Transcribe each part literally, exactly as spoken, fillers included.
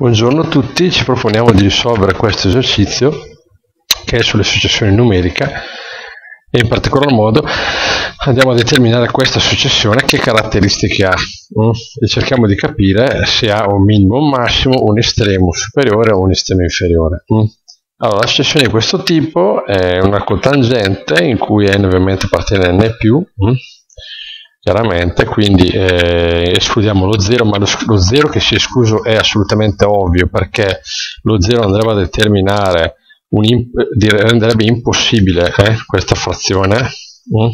Buongiorno a tutti, ci proponiamo di risolvere questo esercizio che è sulle successioni numeriche e in particolar modo andiamo a determinare questa successione che caratteristiche ha mm? e cerchiamo di capire se ha un minimo, un massimo, un estremo superiore o un estremo inferiore. Mm? Allora, la successione di questo tipo è una cotangente in cui n ovviamente appartiene a n più, mm? chiaramente, quindi eh, escludiamo lo zero, ma lo, lo zero che si è escluso è assolutamente ovvio, perché lo zero andrebbe a determinare, un imp renderebbe impossibile eh, questa frazione, mm?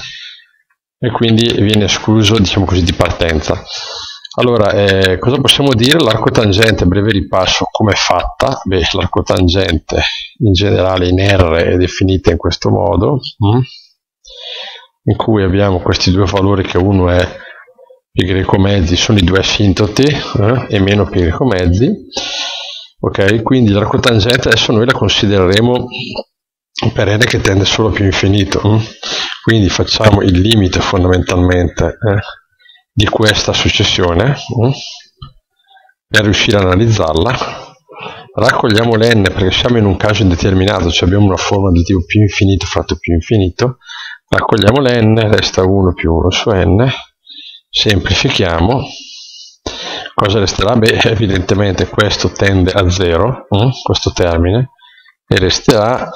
e quindi viene escluso, diciamo così, di partenza. Allora, eh, cosa possiamo dire? L'arcotangente, breve ripasso, come è fatta? Beh, l'arcotangente in generale in R è definita in questo modo, mm? in cui abbiamo questi due valori che uno è pi greco mezzi, sono i due asintoti eh, e meno pi greco mezzi. Ok, quindi l'arcotangente adesso noi la considereremo per n che tende solo a più infinito. Mm? Quindi facciamo il limite fondamentalmente eh, di questa successione mm? per riuscire a analizzarla. Raccogliamo le n perché siamo in un caso indeterminato, cioè abbiamo una forma del tipo più infinito fratto più infinito. Raccogliamo le n, resta uno più uno su n, semplifichiamo, cosa resterà? Beh, evidentemente questo tende a zero, mm? questo termine, e resterà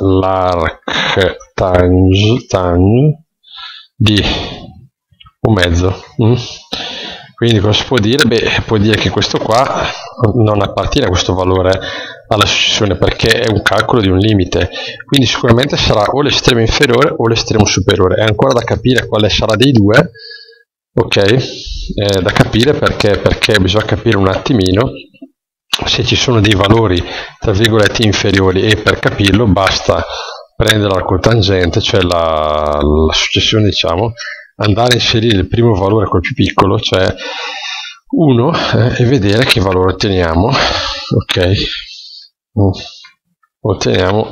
l'arctange tange di un mezzo. Mm? Quindi cosa si può dire? Beh, può dire che questo qua non appartiene a questo valore alla successione perché è un calcolo di un limite, quindi sicuramente sarà o l'estremo inferiore o l'estremo superiore. È ancora da capire quale sarà dei due, ok? È da capire perché, perché bisogna capire un attimino se ci sono dei valori tra virgolette inferiori, e per capirlo basta prendere la cotangente, cioè la, la successione, diciamo, andare a inserire il primo valore col più piccolo, cioè uno, eh, e vedere che valore otteniamo. Ok, mm. otteniamo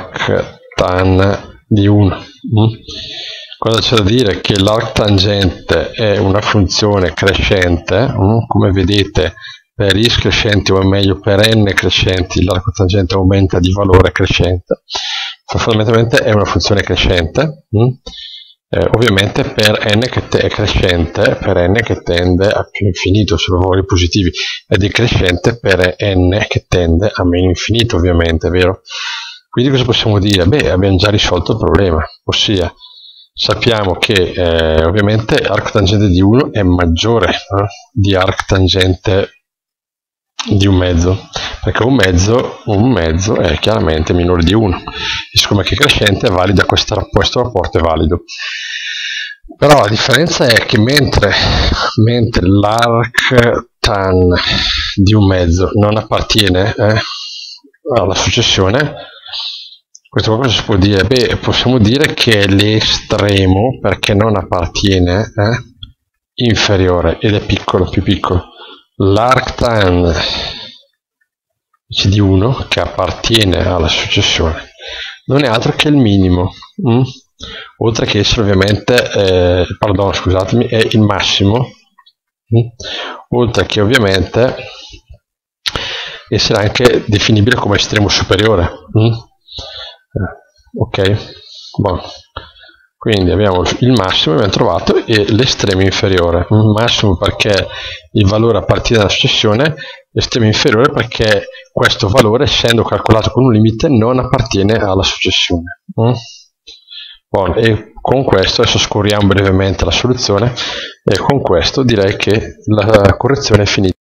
arctan di uno. Mm. Cosa c'è da dire? Che l'arctangente è una funzione crescente, mm. come vedete per is crescenti, o meglio per n crescenti, l'arcotangente aumenta di valore crescente. Fondamentalmente è una funzione crescente. Mm. Eh, ovviamente per n che è crescente, per n che tende a più infinito, sono valori positivi, è decrescente per n che tende a meno infinito, ovviamente, vero? Quindi cosa possiamo dire? Beh, abbiamo già risolto il problema, ossia sappiamo che eh, ovviamente arctangente di uno è maggiore eh, di arctangente di un mezzo, perché un mezzo, un mezzo è chiaramente minore di uno, e siccome che è crescente è valida, questo, questo rapporto è valido. Però la differenza è che mentre, mentre l'arctan di un mezzo non appartiene eh, alla successione, questo cosa si può dire? Beh, possiamo dire che è l'estremo, perché non appartiene, eh, inferiore, ed è piccolo, più piccolo. L'arctan di uno, che appartiene alla successione, non è altro che il minimo, mm? oltre che essere ovviamente, eh, pardon, scusatemi, è il massimo, mm? oltre che ovviamente essere anche definibile come estremo superiore. Mm? Ok, bon. Quindi abbiamo il massimo, abbiamo trovato, e l'estremo inferiore. Il massimo perché il valore appartiene alla successione, l'estremo inferiore perché questo valore, essendo calcolato con un limite, non appartiene alla successione. Mm? Bon, e con questo, adesso scorriamo brevemente la soluzione, e con questo direi che la correzione è finita.